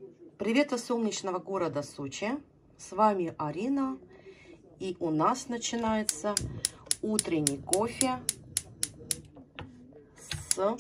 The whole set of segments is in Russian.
Привет из солнечного города Сочи. С вами Арина. И у нас начинается утренний кофе с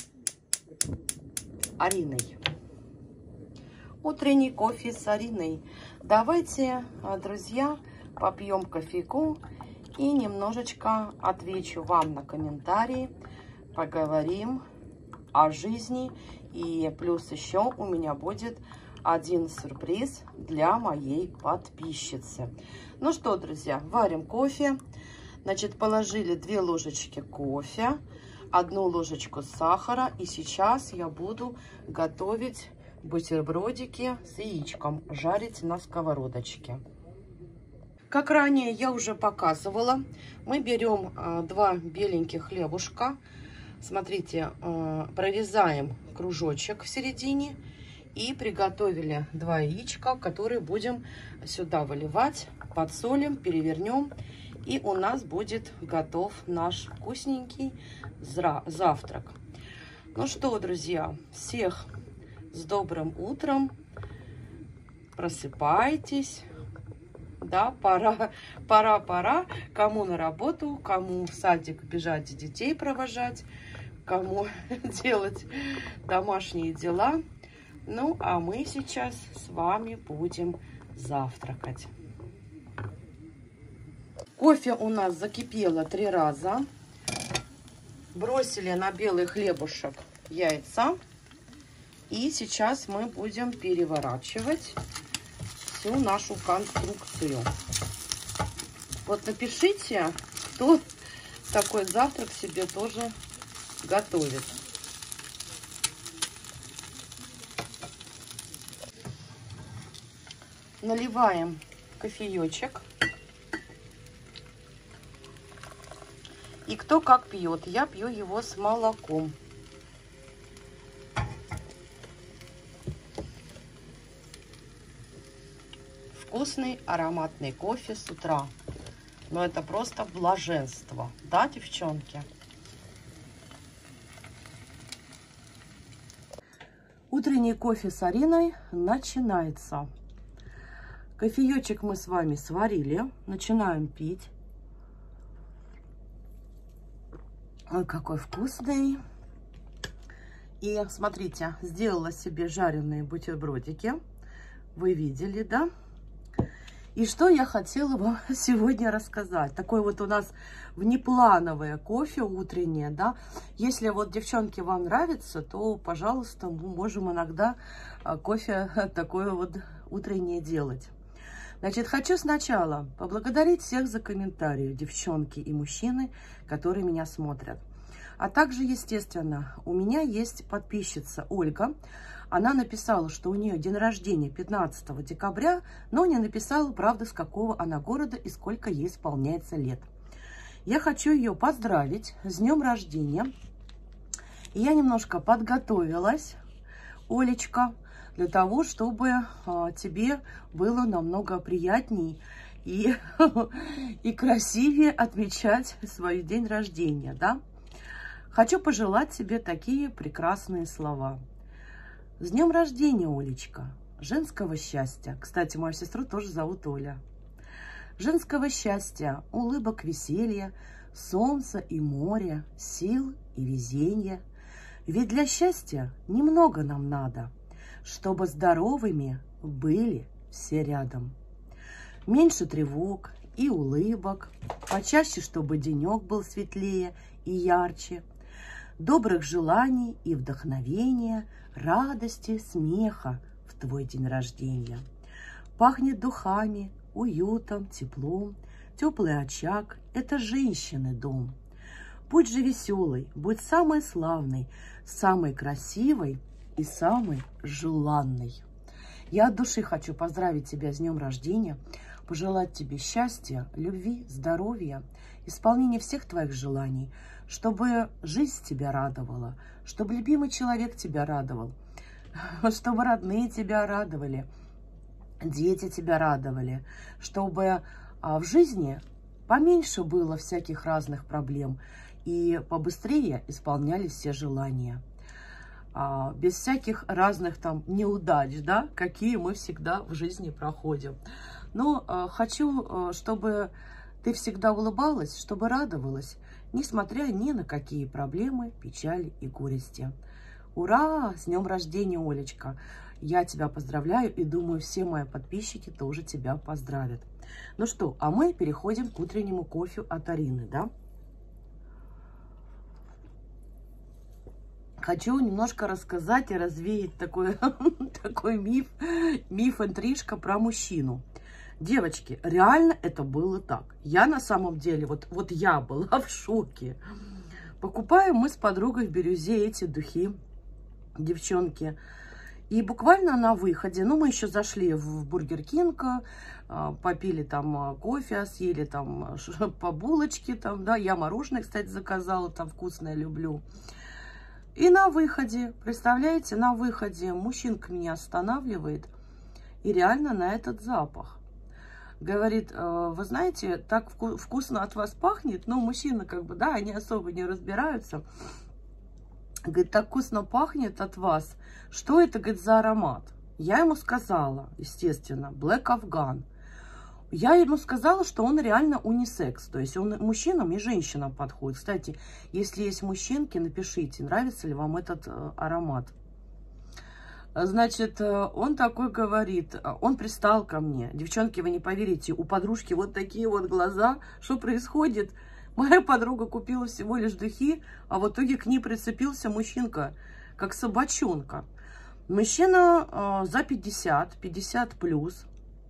Ариной. Утренний кофе с Ариной. Давайте, друзья, попьем кофейку и немножечко отвечу вам на комментарии. Поговорим о жизни. И плюс еще у меня будет один сюрприз для моей подписчицы. Ну что, друзья, варим кофе. Значит, положили 2 ложечки кофе, 1 ложечку сахара. И сейчас я буду готовить бутербродики с яичком, жарить на сковородочке. Как ранее я уже показывала, мы берем 2 беленьких хлебушка. Смотрите, прорезаем кружочек в середине. И приготовили 2 яичка, которые будем сюда выливать, подсолим, перевернем. И у нас будет готов наш вкусненький завтрак. Ну что, друзья, всех с добрым утром. Просыпайтесь. Да, пора. Кому на работу, кому в садик бежать, детей провожать, кому делать домашние дела. Ну, а мы сейчас с вами будем завтракать. Кофе у нас закипело 3 раза. Бросили на белый хлебушек яйца. И сейчас мы будем переворачивать всю нашу конструкцию. Вот напишите, кто такой завтрак себе тоже готовит. Наливаем кофеечек. И кто как пьет. Я пью его с молоком. Вкусный ароматный кофе с утра. Но это просто блаженство. Да, девчонки? Утренний кофе с Ариной начинается. Кофеечек мы с вами сварили. Начинаем пить. Ой, какой вкусный. И смотрите, сделала себе жареные бутербродики. Вы видели, да? И что я хотела вам сегодня рассказать. Такое вот у нас внеплановое кофе утреннее, да. Если вот, девчонки, вам нравится, то, пожалуйста, мы можем иногда кофе такое вот утреннее делать. Значит, хочу сначала поблагодарить всех за комментарии, девчонки и мужчины, которые меня смотрят. А также, естественно, у меня есть подписчица Ольга. Она написала, что у нее день рождения 15 декабря, но не написала, правда, с какого она города и сколько ей исполняется лет. Я хочу ее поздравить с днем рождения. И я немножко подготовилась, Олечка, для того, чтобы тебе было намного приятней и красивее отмечать свой день рождения, да? Хочу пожелать тебе такие прекрасные слова. С днем рождения, Олечка! Женского счастья. Кстати, мою сестру тоже зовут Оля. Женского счастья, улыбок, веселья, солнца и моря, сил и везения. Ведь для счастья немного нам надо, чтобы здоровыми были все рядом. Меньше тревог и улыбок, почаще, чтобы денек был светлее и ярче. Добрых желаний и вдохновения, радости, смеха в твой день рождения. Пахнет духами, уютом, теплом, теплый очаг – это женщины дом. Будь же веселой, будь самой славной, самой красивой и самой желанной. Я от души хочу поздравить тебя с днем рождения, пожелать тебе счастья, любви, здоровья, исполнения всех твоих желаний, чтобы жизнь тебя радовала, чтобы любимый человек тебя радовал, чтобы родные тебя радовали, дети тебя радовали, чтобы в жизни поменьше было всяких разных проблем и побыстрее исполнялись все желания. без всяких разных там неудач, да, какие мы всегда в жизни проходим. Но хочу, чтобы ты всегда улыбалась, чтобы радовалась, несмотря ни на какие проблемы, печали и горести. Ура! С днем рождения, Олечка! Я тебя поздравляю и думаю, все мои подписчики тоже тебя поздравят. Ну что, а мы переходим к утреннему кофе от Арины, да? Хочу немножко рассказать и развеять такой миф-интрижка про мужчину. Девочки, реально это было так. Я на самом деле, вот я была в шоке. Покупаем мы с подругой в Бирюзе эти духи, девчонки. И буквально на выходе, ну, мы еще зашли в Бургер Кинг, попили там кофе, съели там по булочке, там, да, я мороженое, кстати, заказала, там вкусное люблю. И на выходе, представляете, на выходе мужчинка меня останавливает, и реально на этот запах. Говорит, вы знаете, так вкусно от вас пахнет, но мужчина как бы, да, они особо не разбираются. Говорит, так вкусно пахнет от вас. Что это, говорит, за аромат? Я ему сказала, естественно, Black Afghan. Я ему сказала, что он реально унисекс. То есть он мужчинам и женщинам подходит. Кстати, если есть мужчинки, напишите, нравится ли вам этот аромат. Значит, он такой говорит, он пристал ко мне. Девчонки, вы не поверите, у подружки вот такие вот глаза. Что происходит? Моя подруга купила всего лишь духи, а в итоге к ней прицепился мужчинка, как собачонка. Мужчина за 50 плюс.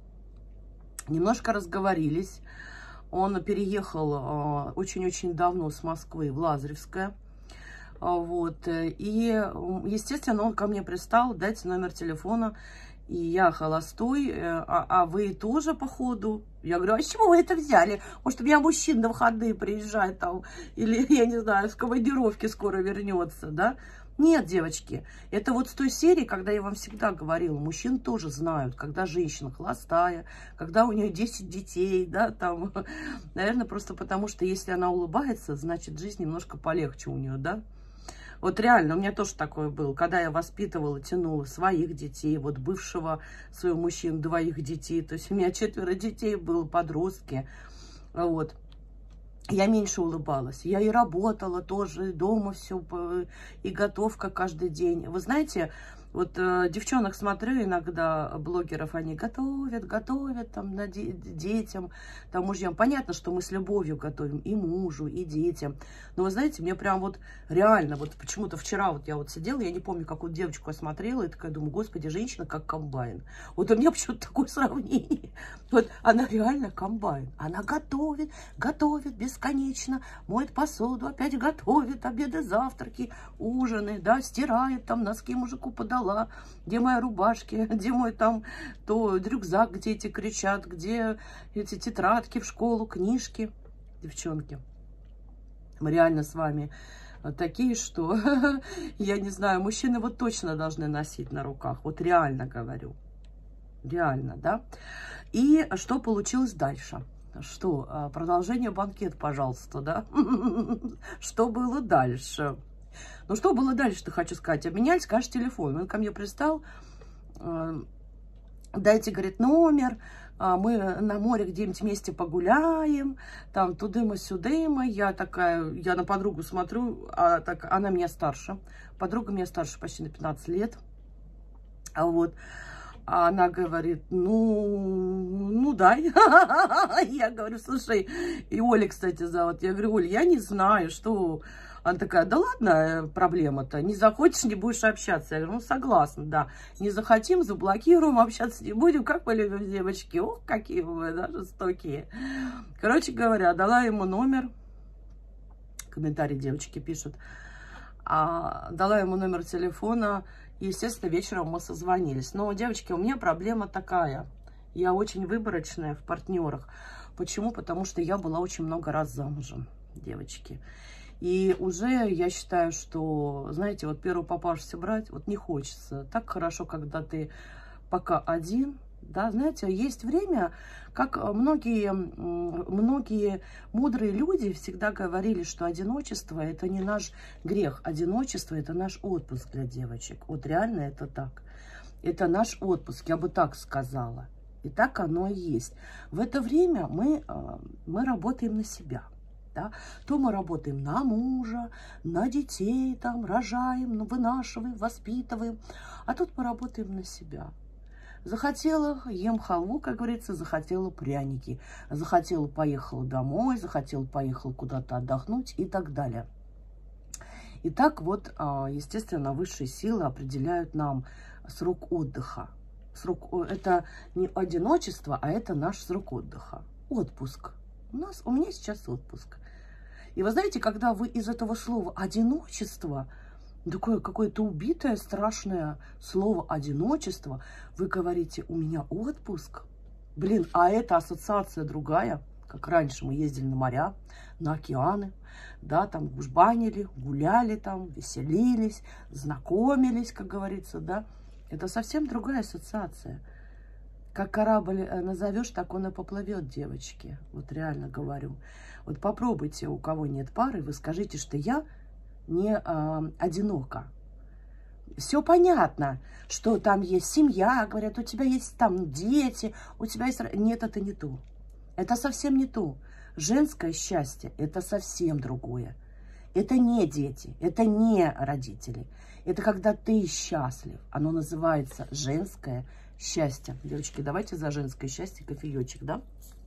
Немножко разговорились. Он переехал очень-очень давно с Москвы в Лазаревское. Вот. И, естественно, он ко мне пристал, дайте номер телефона. И я холостой, а вы тоже, походу? Я говорю, а с чего вы это взяли? Может, у меня мужчина на выходные приезжает там, или, я не знаю, с командировки скоро вернется, да? Нет, девочки, это вот с той серии, когда я вам всегда говорила, мужчин тоже знают, когда женщина холостая, когда у нее 10 детей, да, там, наверное, просто потому, что если она улыбается, значит, жизнь немножко полегче у нее, да? Вот реально, у меня тоже такое было, когда я воспитывала, тянула своих детей, вот бывшего своего мужчины, 2 детей, то есть у меня 4 детей было, подростки, вот. Я меньше улыбалась, я и работала тоже, и дома все, и готовка каждый день. Вы знаете, вот девчонок смотрю иногда, блогеров, они готовят там детям, там мужьям. Понятно, что мы с любовью готовим и мужу, и детям. Но вы знаете, мне прям вот реально, вот почему-то вчера вот я вот сидела, я не помню, какую девочку я смотрела, и такая думаю, господи, женщина как комбайн. Вот у меня почему-то такое сравнение. Вот она реально комбайн. Она готовит бесконечно, моет посуду, опять готовит обеды, завтраки, ужины, да, стирает, там носки мужику подала. Где мои рубашки, где мой там то рюкзак, где эти кричат, где эти тетрадки в школу, книжки. Девчонки, мы реально с вами такие, что, я не знаю, мужчины вот точно должны носить на руках. Вот реально говорю. Реально, да? И что получилось дальше? Что? Продолжение банкет, пожалуйста, да? Что было дальше? Ну, что было дальше-то, хочу сказать. Обменялись, конечно, телефон. Он ко мне пристал. Дайте, говорит, номер. Мы на море где-нибудь вместе погуляем. Там тудыма-сюдыма. Я такая, я на подругу смотрю. Она меня старше. Подруга меня старше почти на 15 лет. Вот. А она говорит, ну дай. Я говорю, слушай, и Оля, кстати, зовут. Я говорю, Оль, я не знаю, что... Она такая, да ладно, проблема-то, не захочешь, не будешь общаться. Я говорю, ну согласна, да, не захотим, заблокируем, общаться не будем, как мы любим, девочки. Ох, какие вы, да, жестокие. Короче говоря, дала ему номер, комментарии девочки пишут, дала ему номер телефона, и, естественно, вечером мы созвонились. Но, девочки, у меня проблема такая, я очень выборочная в партнерах. Почему? Потому что я была очень много раз замужем, девочки. И уже я считаю, что, знаете, вот первую попавшуюся брать, вот не хочется. Так хорошо, когда ты пока один, Да, знаете, есть время, как многие мудрые люди всегда говорили, что одиночество – это не наш грех, одиночество – это наш отпуск для девочек. Вот реально это так. Это наш отпуск, я бы так сказала. И так оно и есть. В это время мы работаем на себя. Да? То мы работаем на мужа, на детей, там, рожаем, вынашиваем, воспитываем. А тут мы работаем на себя. Захотела, ем халву, как говорится, захотела пряники. Захотела, поехала домой, захотела, поехала куда-то отдохнуть и так далее. И так вот, естественно, высшие силы определяют нам срок отдыха. Это не одиночество, а это наш срок отдыха. Отпуск. У меня сейчас отпуск. И вы знаете, когда вы из этого слова «одиночество», такое какое-то убитое, страшное слово «одиночество», вы говорите «у меня отпуск». Блин, а это ассоциация другая. Как раньше мы ездили на моря, на океаны, да, там гужбанили, гуляли там, веселились, знакомились, как говорится, да. Это совсем другая ассоциация. Как корабль назовешь, так он и поплывет, девочки. Вот реально говорю. Вот попробуйте, у кого нет пары, вы скажите, что я не одинока. Все понятно, что там есть семья, говорят, у тебя есть там дети, у тебя есть... Нет, это не то. Это совсем не то. Женское счастье – это совсем другое. Это не дети, это не родители. Это когда ты счастлив. Оно называется женское счастье. Девочки, давайте за женское счастье кофеечек, да?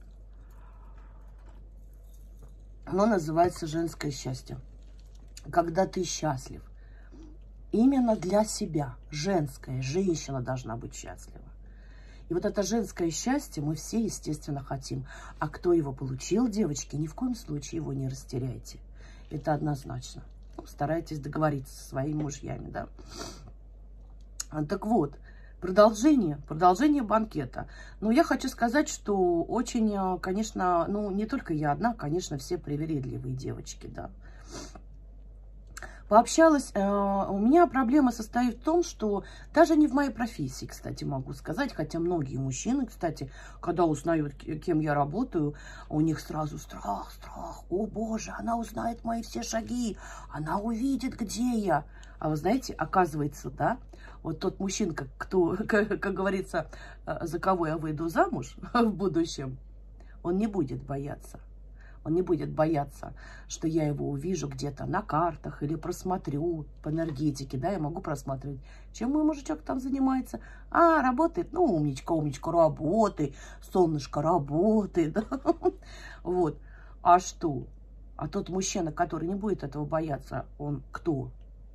Оно называется женское счастье. Когда ты счастлив. Именно для себя. Женская. Женщина должна быть счастлива. И вот это женское счастье мы все, естественно, хотим. А кто его получил, девочки, ни в коем случае его не растеряйте. Это однозначно. Ну, старайтесь договориться со своими мужьями, да. Так вот, продолжение банкета. Но я хочу сказать, что очень, конечно, ну, не только я одна, конечно, все привередливые девочки, да. Пообщалась, у меня проблема состоит в том, что даже не в моей профессии, кстати, могу сказать, хотя многие мужчины, кстати, когда узнают, кем я работаю, у них сразу страх, о боже, она узнает мои все шаги, она увидит, где я. А вы знаете, оказывается, да, вот тот мужчина, как говорится, за кого я выйду замуж в будущем, он не будет бояться. Он не будет бояться, что я его увижу где-то на картах или просмотрю по энергетике, да, я могу просматривать, чем мой мужичок там занимается. А, работает, ну, умничка, работает, солнышко работает, да? Вот. А что? А тот мужчина, который не будет этого бояться, он кто?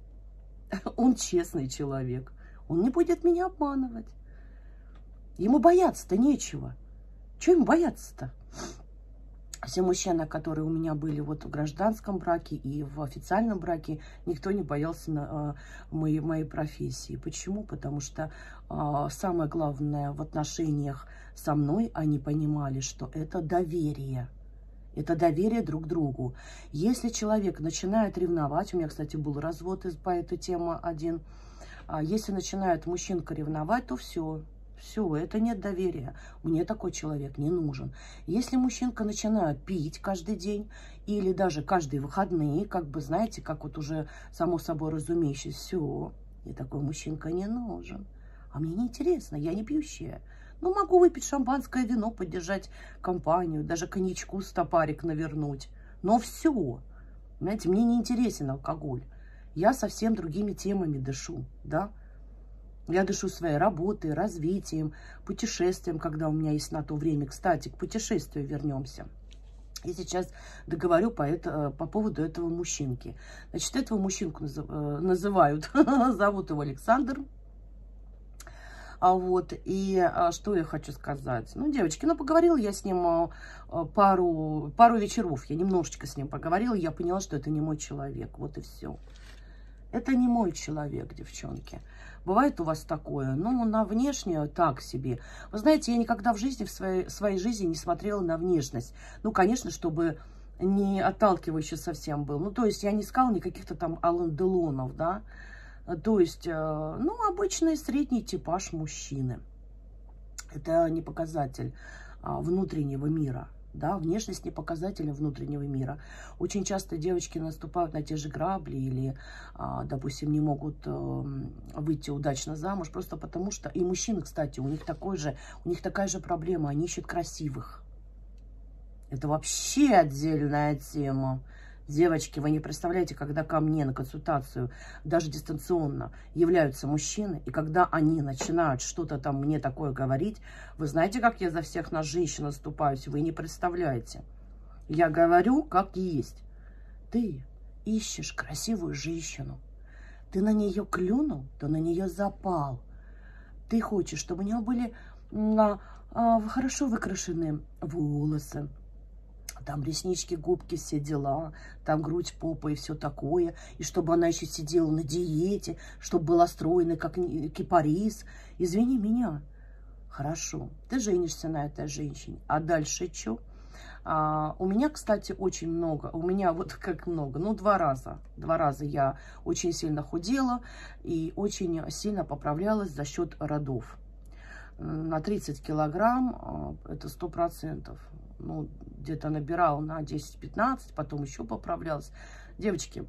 Он честный человек. Он не будет меня обманывать. Ему бояться-то нечего. Чего ему бояться-то? Все мужчины, которые у меня были вот в гражданском браке и в официальном браке, никто не боялся моей профессии. Почему? Потому что самое главное в отношениях со мной, они понимали, что это доверие. Это доверие друг к другу. Если человек начинает ревновать, у меня, кстати, был развод по этой теме один, если начинает мужчинка ревновать, то все. Все, это нет доверия. Мне такой человек не нужен. Если мужчинка начинает пить каждый день или даже каждые выходные, как бы, знаете, как вот уже само собой разумеющееся, все, мне такой мужчинка не нужен. А мне неинтересно, я не пьющая. Ну, могу выпить шампанское вино, поддержать компанию, даже коньячку стопарик навернуть. Но все, знаете, мне не интересен алкоголь. Я совсем другими темами дышу, да. Я дышу своей работой, развитием, путешествием, когда у меня есть на то время. Кстати, к путешествию вернемся. И сейчас договорю по поводу этого мужчинки. Значит, этого мужчинку называют, зовут его Александр. Вот, и что я хочу сказать. Ну, девочки, ну, поговорила я с ним пару вечеров. Я немножечко с ним поговорила, я поняла, что это не мой человек. Вот и все. Это не мой человек, девчонки. Бывает у вас такое, ну, на внешнее так себе. Вы знаете, я никогда в жизни, в своей жизни не смотрела на внешность. Ну, конечно, чтобы не отталкивающе совсем был. Ну, то есть я не искала никаких-то там Алан Делонов, да. То есть, ну, обычный средний типаж мужчины. Это не показатель внутреннего мира. Да, внешность не показатель внутреннего мира. Очень часто девочки наступают на те же грабли или, допустим, не могут выйти удачно замуж, просто потому что... И мужчины, кстати, у них такая же проблема. Они ищут красивых. Это вообще отдельная тема. Девочки, вы не представляете, когда ко мне на консультацию, даже дистанционно, являются мужчины, и когда они начинают что-то там мне такое говорить, вы знаете, как я за всех нас женщин наступаюсь, вы не представляете. Я говорю, как есть. Ты ищешь красивую женщину, ты на нее клюнул, ты на нее запал. Ты хочешь, чтобы у нее были хорошо выкрашенные волосы, там реснички, губки, все дела, там грудь, попа и все такое. И чтобы она еще сидела на диете, чтобы была стройной, как кипарис. Извини меня. Хорошо, ты женишься на этой женщине. А дальше что? У меня, кстати, очень много. У меня вот как много. Ну, 2 раза. 2 раза я очень сильно худела и очень сильно поправлялась за счет родов. На 30 килограмм это 100%. Ну, где-то набирал на 10-15, потом еще поправлялась. Девочки,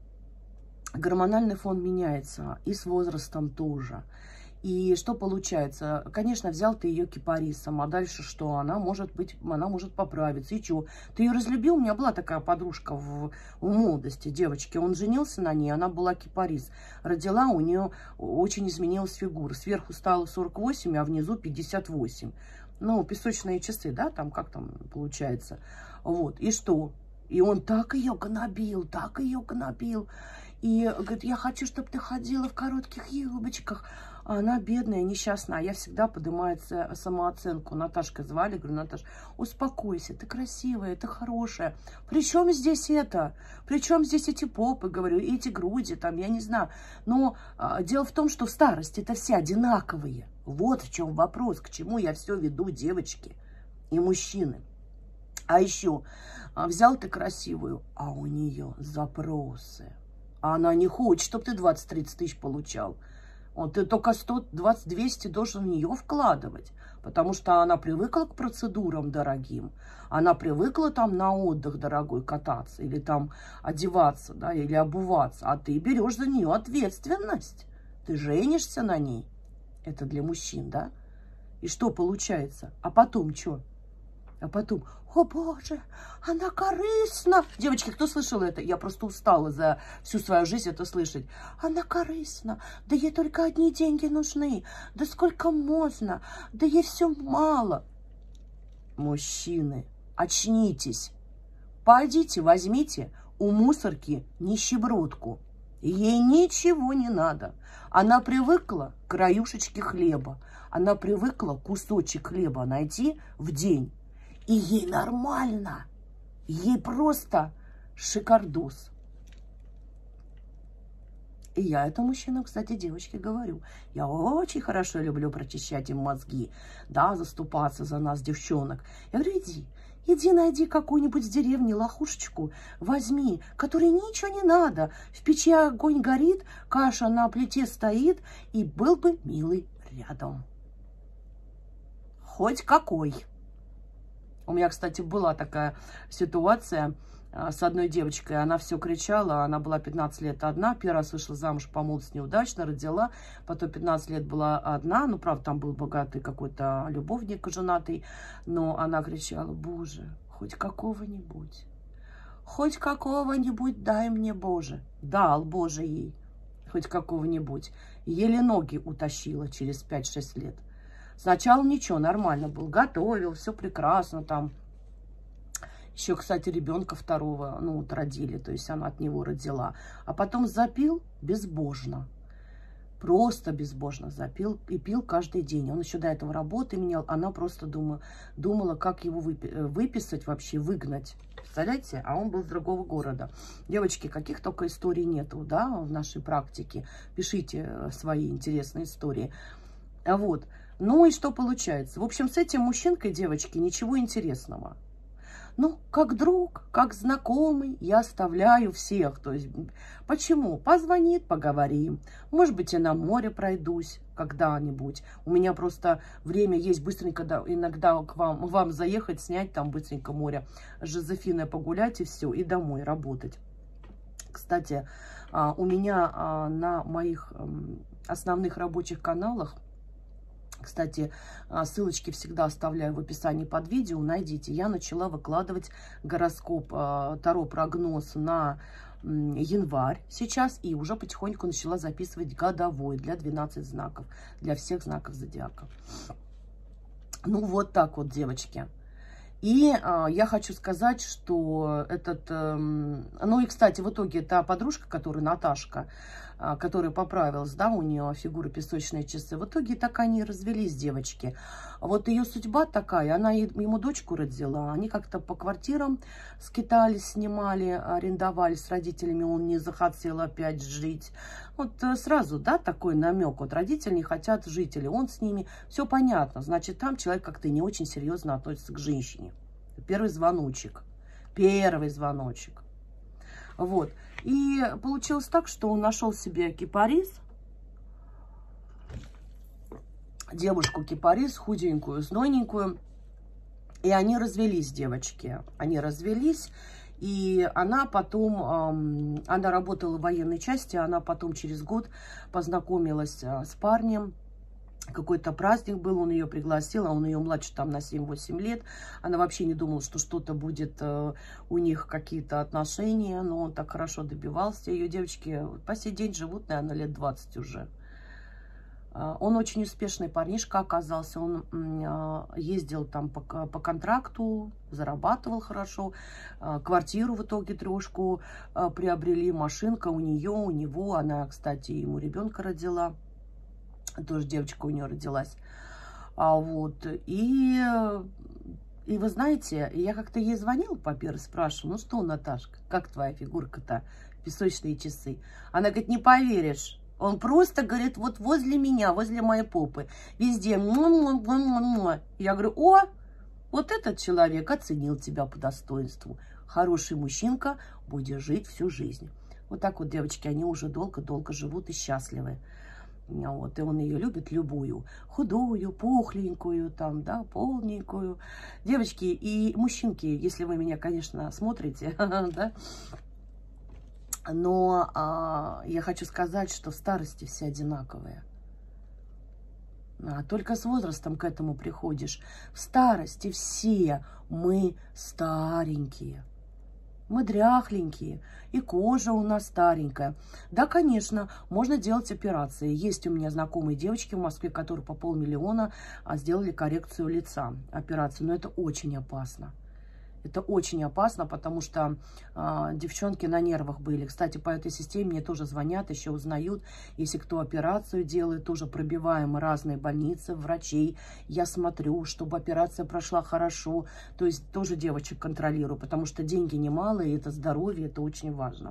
гормональный фон меняется, и с возрастом тоже. И что получается? Конечно, взял ты ее кипарисом, а дальше что? Она может поправиться. И что? Ты ее разлюбил? У меня была такая подружка в молодости, девочки. Он женился на ней, она была кипарис. Родила, у нее очень изменилась фигура. Сверху стало 48, а внизу 58. Ну, песочные часы, да, там, как там получается. Вот, и что? И он так ее гнобил, так ее гнобил. И говорит, я хочу, чтобы ты ходила в коротких юбочках. А она бедная, несчастная. А я всегда поднимаю самооценку. Наташка звали, говорю, Наташ, успокойся, ты красивая, ты хорошая. При чем здесь это? При чем здесь эти попы, говорю, эти груди, там, я не знаю. Но дело в том, что в старости это все одинаковые. Вот в чем вопрос, к чему я все веду, девочки и мужчины. А еще, взял ты красивую, а у нее запросы. А она не хочет, чтобы ты 20-30 тысяч получал. Вот, ты только 120-200 должен в нее вкладывать. Потому что она привыкла к процедурам дорогим. Она привыкла там на отдых дорогой кататься. Или там одеваться, да, или обуваться. А ты берешь за нее ответственность. Ты женишься на ней. Это для мужчин, да? И что получается? А потом что? А потом, о боже, она корыстна. Девочки, кто слышал это? Я просто устала за всю свою жизнь это слышать. Она корыстна. Да ей только одни деньги нужны. Да сколько можно? Да ей все мало. Мужчины, очнитесь. Пойдите, возьмите у мусорки нищебродку. Ей ничего не надо. Она привыкла к краюшечке хлеба. Она привыкла кусочек хлеба найти в день. И ей нормально. Ей просто шикардос. И я это мужчинам, кстати, девочки, говорю. Я очень хорошо люблю прочищать им мозги. Да, заступаться за нас, девчонок. Я говорю, иди найди какую-нибудь в деревне лохушечку, возьми, которой ничего не надо. В печи огонь горит, каша на плите стоит, и был бы милый рядом. Хоть какой. У меня, кстати, была такая ситуация с одной девочкой. Она все кричала, она была 15 лет одна. Первый раз вышла замуж по молодости неудачно, родила. Потом 15 лет была одна. Ну, правда, там был богатый какой-то любовник женатый. Но она кричала, боже, хоть какого-нибудь. Хоть какого-нибудь дай мне, Боже. Дал Боже ей хоть какого-нибудь. Еле ноги утащила через 5-6 лет. Сначала ничего, нормально был. Готовил, все прекрасно там. Еще, кстати, ребенка второго, ну, вот родили, то есть она от него родила. А потом запил безбожно. Просто безбожно запил и пил каждый день. Он еще до этого работы менял. Она просто думала, как его выписать вообще, выгнать. Представляете? А он был с другого города. Девочки, каких только историй нету, да, в нашей практике. Пишите свои интересные истории. Вот. Ну и что получается? В общем, с этим мужчинкой, девочки, ничего интересного. Ну, как друг, как знакомый я оставляю всех. То есть, почему? Позвонит, поговорим. Может быть, и на море пройдусь когда-нибудь. У меня просто время есть быстренько, иногда к вам заехать, снять там быстренько море. С Жозефиной погулять и все, и домой работать. Кстати, у меня на моих основных рабочих каналах, кстати, ссылочки всегда оставляю в описании под видео, найдите. Я начала выкладывать гороскоп, таро-прогноз на январь сейчас. И уже потихоньку начала записывать годовой для 12 знаков, для всех знаков зодиака. Ну, вот так вот, девочки. И я хочу сказать, что этот... ну и, кстати, в итоге та подружка, которая Наташка, которая поправилась, да, у нее фигура песочные часы, в итоге так они развелись, девочки. Вот ее судьба такая, она ему дочку родила, они как-то по квартирам скитались, снимали, арендовали с родителями, он не захотел опять жить. Вот сразу, да, такой намек, вот родители не хотят жить, или он с ними, все понятно, значит, там человек как-то не очень серьезно относится к женщине. Первый звоночек, вот. И получилось так, что он нашел себе кипарис, девушку-кипарис, худенькую, знойненькую. И они развелись, девочки. Они развелись. И она потом, она работала в военной части, она потом через год познакомилась с парнем. Какой-то праздник был, он ее пригласил, а он ее младше там на 7-8 лет. Она вообще не думала, что что-то будет у них, какие-то отношения, но он так хорошо добивался. Ее девочки по сей день живут, наверное, лет 20 уже. Он очень успешный парнишка оказался, он ездил там по контракту, зарабатывал хорошо, квартиру в итоге 3 приобрели, машинка у нее, у него, она, кстати, ему ребенка родила. Тоже девочка у нее родилась. Вот. И вы знаете, я как-то ей звонила по первой, спрашивала, ну что, Наташка, как твоя фигурка-то, песочные часы? Она говорит, не поверишь, он просто, говорит, вот возле меня, возле моей попы, везде. Я говорю, о, вот этот человек оценил тебя по достоинству. Хороший мужчинка, будет жить всю жизнь. Вот так вот, девочки, они уже долго-долго живут и счастливы. Вот, и он ее любит любую, худую, пухленькую, там, да, полненькую. Девочки и мужчинки, если вы меня, конечно, смотрите, да, но я хочу сказать, что в старости все одинаковые. Только с возрастом к этому приходишь. В старости все мы старенькие. Мы дряхленькие, и кожа у нас старенькая. Да, конечно, можно делать операции. Есть у меня знакомые девочки в Москве, которые по 500 000 сделали коррекцию лица, операцию. Но это очень опасно. Это очень опасно, потому что девчонки на нервах были. Кстати, по этой системе мне тоже звонят, еще узнают. Если кто операцию делает, тоже пробиваем разные больницы, врачей. Я смотрю, чтобы операция прошла хорошо. То есть тоже девочек контролирую, потому что деньги немалые, это здоровье, это очень важно.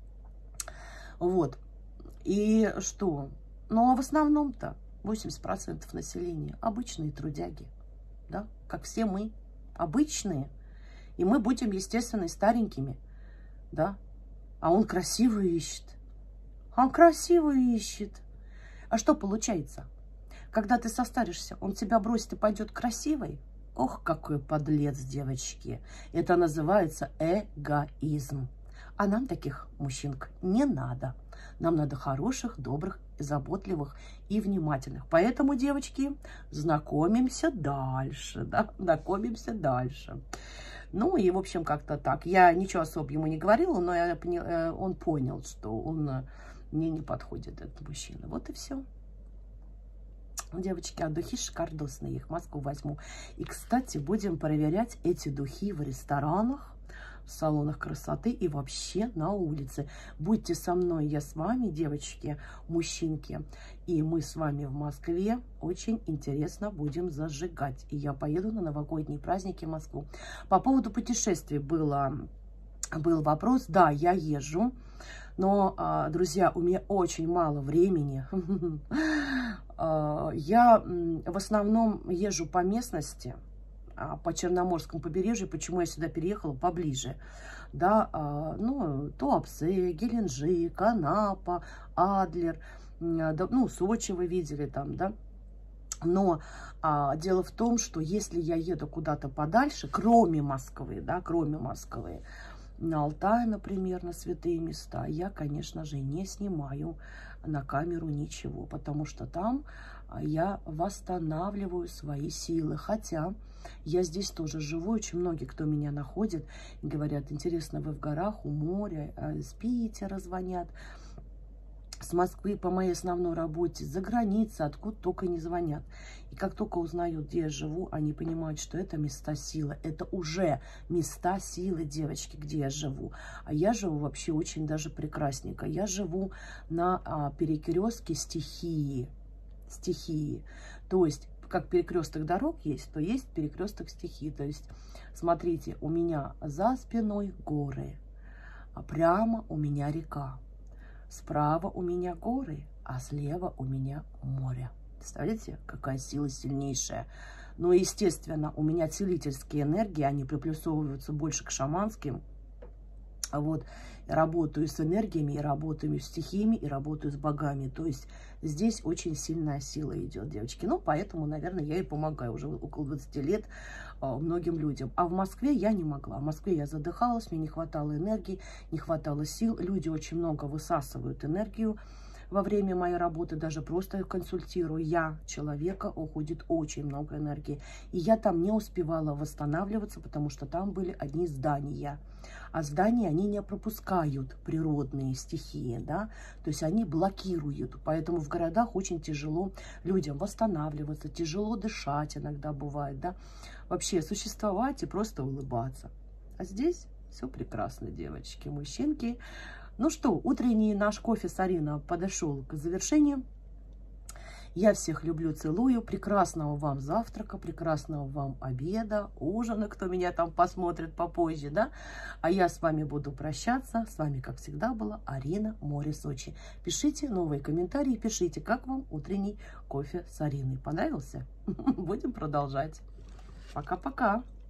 Вот. И что? Ну, а в основном-то 80% населения обычные трудяги. Да? Как все мы. Обычные. И мы будем, естественно, старенькими, да. А он красивую ищет. Он красивую ищет. А что получается? Когда ты состаришься, он тебя бросит и пойдет красивой? Ох, какой подлец, девочки. Это называется эгоизм. А нам таких мужчинок не надо. Нам надо хороших, добрых, заботливых и внимательных. Поэтому, девочки, знакомимся дальше, да, знакомимся дальше. Ну и, в общем, как-то так. Я ничего особо ему не говорила, но он понял, что он мне не подходит, этот мужчина. Вот и все. Девочки, а духи шикардосные, их в Москву возьму. И, кстати, будем проверять эти духи в ресторанах, в салонах красоты и вообще на улице. Будьте со мной, я с вами, девочки, мужчинки. И мы с вами в Москве очень интересно будем зажигать. И я поеду на новогодние праздники в Москву. По поводу путешествий был вопрос. Да, я езжу. Но, друзья, у меня очень мало времени. Я в основном езжу по местности. по Черноморскому побережью, почему я сюда переехала поближе. Да, ну, Туапсе, Геленджик, Анапа, Адлер, да, ну, Сочи вы видели там, да. Но дело в том, что если я еду куда-то подальше, кроме Москвы, да, кроме Москвы, на Алтай, например, на святые места, я, конечно же, не снимаю на камеру ничего, потому что там я восстанавливаю свои силы. Хотя я здесь тоже живу, очень многие, кто меня находит, говорят, интересно, вы в горах, у моря, с Питера звонят, с Москвы по моей основной работе, за границей, откуда только не звонят. И как только узнают, где я живу, они понимают, что это места силы. Это уже места силы, девочки, где я живу. А я живу вообще очень даже прекрасненько. Я живу на перекрестке стихии. То есть, как перекресток дорог есть, то есть перекресток стихии. То есть, смотрите, у меня за спиной горы, а прямо у меня река. Справа у меня горы, а слева у меня море. Представляете, какая сила сильнейшая. Но, естественно, у меня целительские энергии, они приплюсовываются больше к шаманским. Вот, работаю с энергиями, и работаю с стихиями, и работаю с богами. То есть здесь очень сильная сила идет, девочки. Ну, поэтому, наверное, я и помогаю уже около 20 лет многим людям. А в Москве я не могла. В Москве я задыхалась, мне не хватало энергии, не хватало сил. Люди очень много высасывают энергию во время моей работы, даже просто консультирую я человека, уходит очень много энергии. И я там не успевала восстанавливаться, потому что там были одни здания. А здания, они не пропускают природные стихии, да, то есть они блокируют. Поэтому в городах очень тяжело людям восстанавливаться, тяжело дышать иногда бывает, да, вообще существовать и просто улыбаться. А здесь все прекрасно, девочки, мужчинки. Ну что, утренний наш кофе с Ариной подошел к завершению. Я всех люблю, целую. Прекрасного вам завтрака, прекрасного вам обеда, ужина, кто меня там посмотрит попозже, да. А я с вами буду прощаться. С вами, как всегда, была Арина, море Сочи. Пишите новые комментарии, пишите, как вам утренний кофе с Ариной. Понравился? Будем продолжать. Пока-пока.